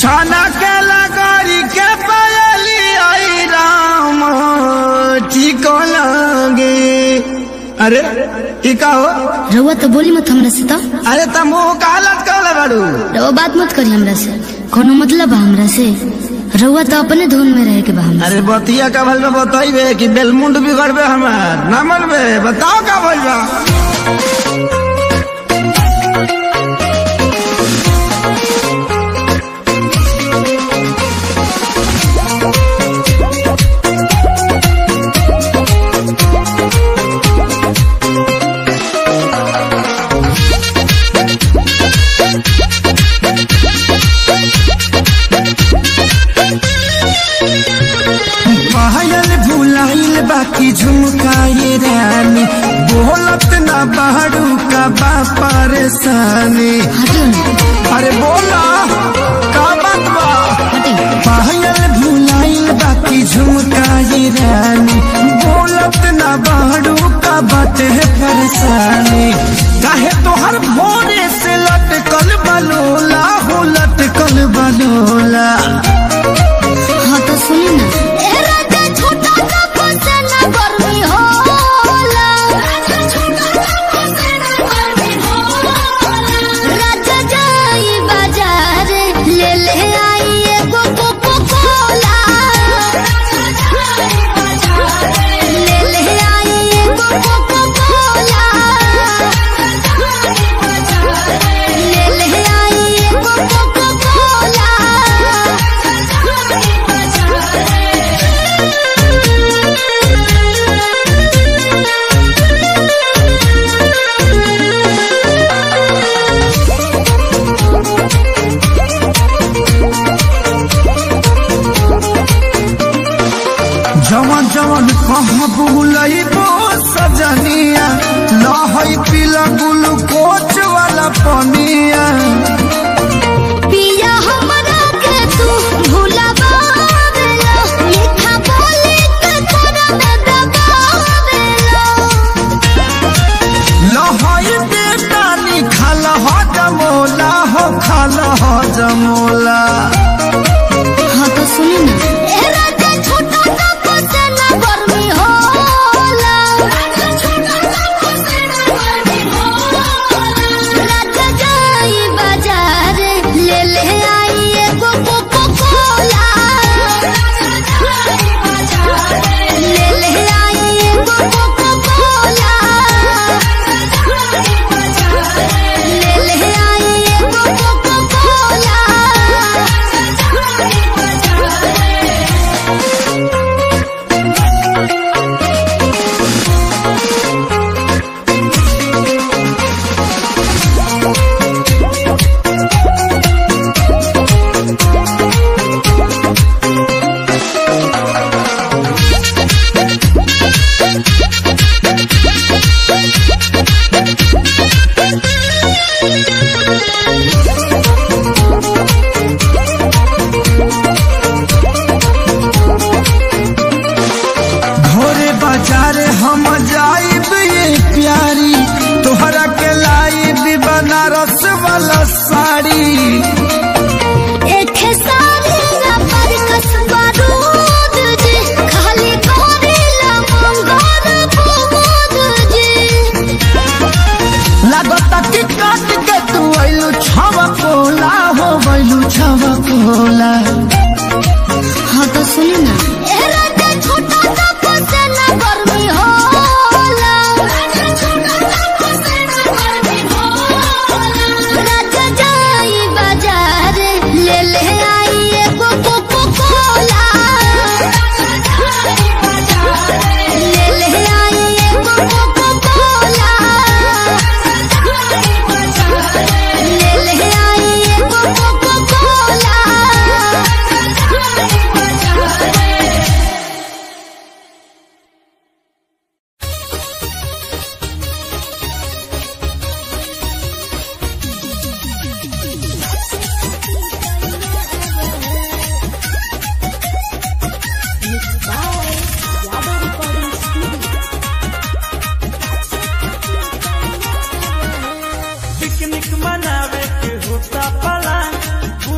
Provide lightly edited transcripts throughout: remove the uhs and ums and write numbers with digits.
छाना के लगारी के पायली आई राम ठीक लगे। अरे का हो रउआ तो बोली मत हमरा से। तो अरे तुम कालत कहले बाड़ू। रउआ बात मत करी हमरा से, कोनो मतलब बा हमरा से। रउआ तो अपने धुन में रहे के बा हमरा। अरे बतिया का भल में बताइबे कि बेलमुंड बिगड़बे हमार ना मनबे। बताओ का भइल बा। बाकी झुमकाए रानी बोलत ना बाड़ू का बा परेशानी। अरे बोला का बात बा। पायल भुलाइल बाकी झुमकाए रानी बोलत ना बाड़ू का बाटे परेशानी। काहे तोहर भोरे से लटकल बलोला हो लटकल बलोला। हाँ तो सुनी ना जवन जवन कहाँ बुलइबो सजनिया लहई पीला ग्लूकोच वाला पनिया। पिया हमरा के तू भुलावेला मीठा बोली के तोरा में दबावेला। लहई बेटानी खाल हो जमोला हो खाल हो जमोला। हाँ तो सुनी ना हम जाइब ये प्यारी तोहरा के लाइब बनारस वाला साड़ी। एक सारी ना पर कसबा दूध जी खाली कोरीला मंगोर पूद जी। लागता कि काट के तू आइलू छवा कोला हो बैलू छवा कोला। हाँ तो सुनी ना छोटा ना गर्मी हो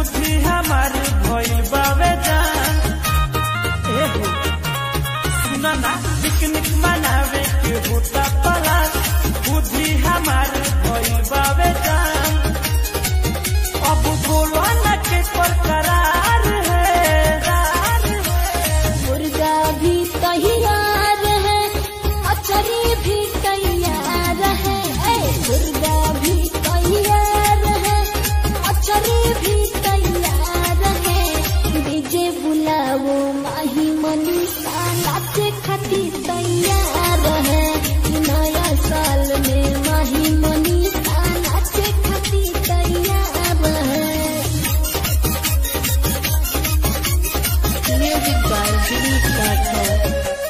बुद्धि हमार भइल बावे जान। एहो सुना ना पिकनिक मनावे के होता प्लान, बुद्धि हमार भइल बावे जान। अब बोलो न के करार है, मुर्गा भी तैयार है, अचरी भी तैयार है, मुर्गा भी तैयार है, अचरी भी तैयार है। डीजे बुलावो माही मनीषा नाचे खातिर तैयार है। नया साल में माही मनीषा नाचे खातिर तैयार है। Music by Dilip Rathore.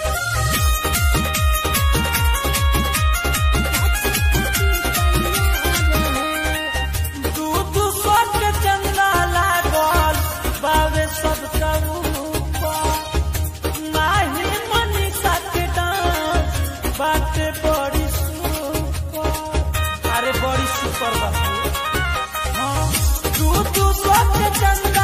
दूध स्वर्ग चंदा लागल बावे सबका ऊपर, माही मनीषा के डांस बाटे बड़ी सुपर। अरे बड़ी सुपर बात। हाँ दूध स्वर्ग चंदा